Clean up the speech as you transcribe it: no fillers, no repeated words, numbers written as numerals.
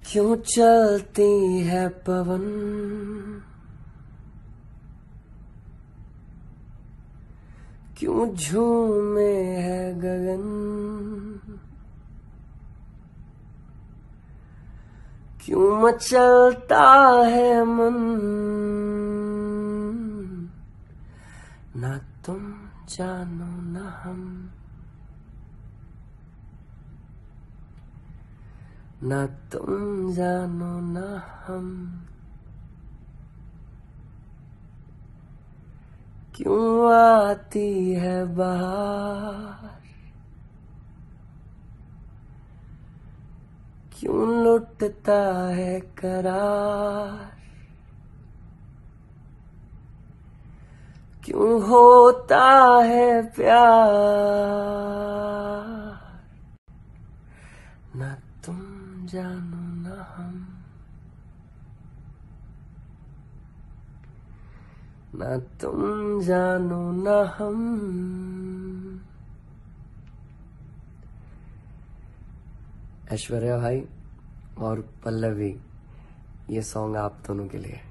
क्यों चलती है पवन, क्यों झूमे है गगन, क्यों मचलता है मन, ना तुम जानो ना हम, ना तुम जानो ना हम। क्यों आती है बहार, क्यों लुटता है करार, क्यों होता है प्यार, ना तुम जानो ना हम, ना तुम जानो ना हम। ऐश्वर्या भाई और पल्लवी, ये सॉन्ग आप दोनों के लिए।